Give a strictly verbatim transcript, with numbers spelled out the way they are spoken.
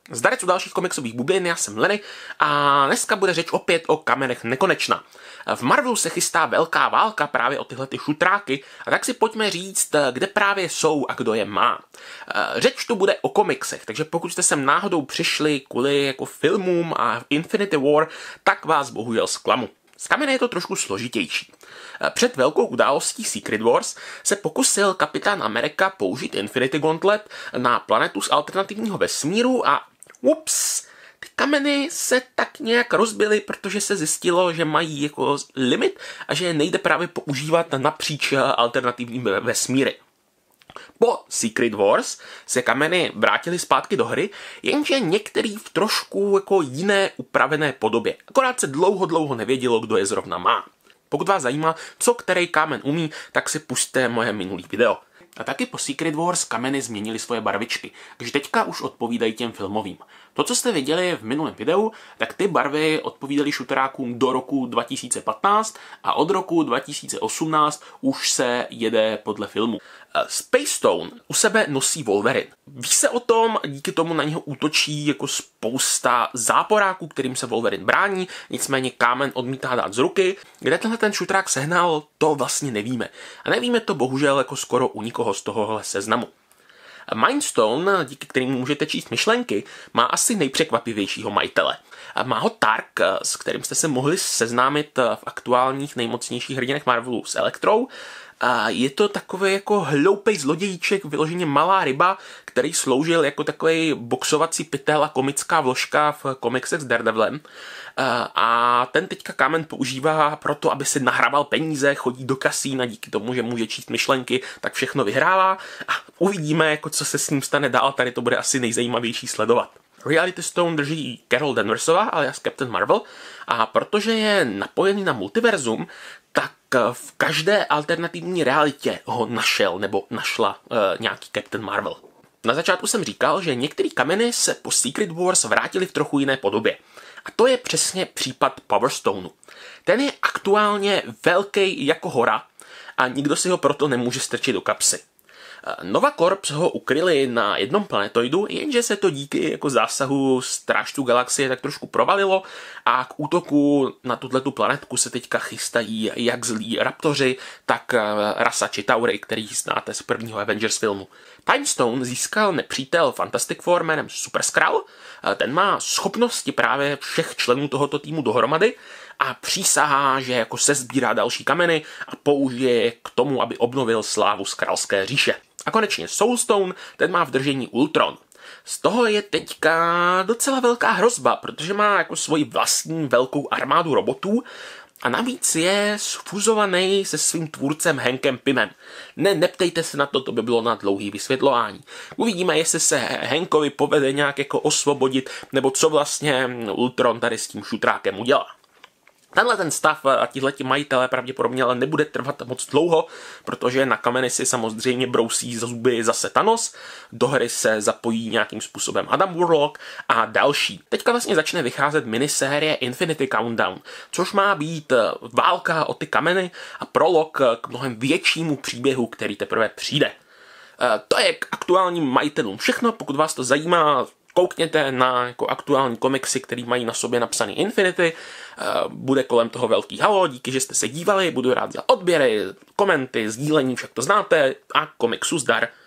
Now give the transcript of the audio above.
Zdarec u dalších komiksových bublin, já jsem Lenny a dneska bude řeč opět o kamenech nekonečna. V Marvelu se chystá velká válka právě o tyhle ty šutráky, a tak si pojďme říct, kde právě jsou a kdo je má. Řeč tu bude o komiksech, takže pokud jste sem náhodou přišli kvůli jako filmům a Infinity War, tak vás bohužel zklamu. S kameny je to trošku složitější. Před velkou událostí Secret Wars se pokusil Kapitán Amerika použít Infinity Gauntlet na planetu z alternativního vesmíru a ups, ty kameny se tak nějak rozbily, protože se zjistilo, že mají jako limit a že je nejde právě používat napříč alternativními vesmíry. Po Secret Wars se kameny vrátily zpátky do hry, jenže některý v trošku jako jiné upravené podobě. Akorát se dlouho, dlouho nevědělo, kdo je zrovna má. Pokud vás zajímá, co který kámen umí, tak si pusťte moje minulý video. A taky po Secret Wars kameny změnily svoje barvičky, takže teďka už odpovídají těm filmovým. To, co jste viděli v minulém videu, tak ty barvy odpovídaly šuterákům do roku dva tisíce patnáct a od roku dva tisíce osmnáct už se jede podle filmu. Space Stone u sebe nosí Wolverine. Ví se o tom, díky tomu na něho útočí jako spousta záporáků, kterým se Wolverine brání, nicméně kámen odmítá dát z ruky. Kde tenhle ten šutrák sehnal, to vlastně nevíme. A nevíme to bohužel jako skoro u nikoho z tohohle seznamu. Mind Stone, díky kterému můžete číst myšlenky, má asi nejpřekvapivějšího majitele. Má ho Tark, s kterým jste se mohli seznámit v aktuálních nejmocnějších hrdinech Marvelu s Elektrou. A je to takový jako hloupej zlodějíček, vyloženě malá ryba, který sloužil jako takový boxovací pytel a komická vložka v komiksech s Daredevilem. A ten teďka kámen používá proto, aby si nahrával peníze, chodí do kasína, díky tomu, že může číst myšlenky, tak všechno vyhrává. A uvidíme, jako co se s ním stane dál, tady to bude asi nejzajímavější sledovat. Reality Stone drží Carol Danversova, alias Captain Marvel, a protože je napojený na multiverzum, tak v každé alternativní realitě ho našel nebo našla uh, nějaký Captain Marvel. Na začátku jsem říkal, že některé kameny se po Secret Wars vrátily v trochu jiné podobě. A to je přesně případ Power Stoneu. Ten je aktuálně velký jako hora a nikdo si ho proto nemůže strčit do kapsy. Nova Corps ho ukryli na jednom planetoidu, jenže se to díky jako zásahu strážců galaxie tak trošku provalilo a k útoku na tuto planetku se teďka chystají jak zlí raptoři, tak rasa Chitaury, který znáte z prvního Avengers filmu. Time Stone získal nepřítel Fantastic Four jménem Super Skrull, ten má schopnosti právě všech členů tohoto týmu dohromady a přísahá, že jako se sbírá další kameny a použije je k tomu, aby obnovil slávu Skrulské říše. A konečně Soulstone, ten má v držení Ultron. Z toho je teďka docela velká hrozba, protože má jako svoji vlastní velkou armádu robotů a navíc je sfuzovaný se svým tvůrcem Hankem Pymem. Ne, neptejte se na to, to by bylo na dlouhý vysvětlování. Uvidíme, jestli se Hankovi povede nějak jako osvobodit, nebo co vlastně Ultron tady s tím šutrákem udělá. Tenhle ten stav a tihleti majitelé pravděpodobně ale nebude trvat moc dlouho, protože na kameny si samozřejmě brousí zuby zase Thanos, do hry se zapojí nějakým způsobem Adam Warlock a další. Teďka vlastně začne vycházet minisérie Infinity Countdown, což má být válka o ty kameny a prolog k mnohem většímu příběhu, který teprve přijde. To je k aktuálním majitelům všechno, pokud vás to zajímá, koukněte na jako aktuální komiksy, který mají na sobě napsaný Infinity. Bude kolem toho velký halo, díky, že jste se dívali, budu rád za odběry, komenty, sdílení, však to znáte a komiksu zdar.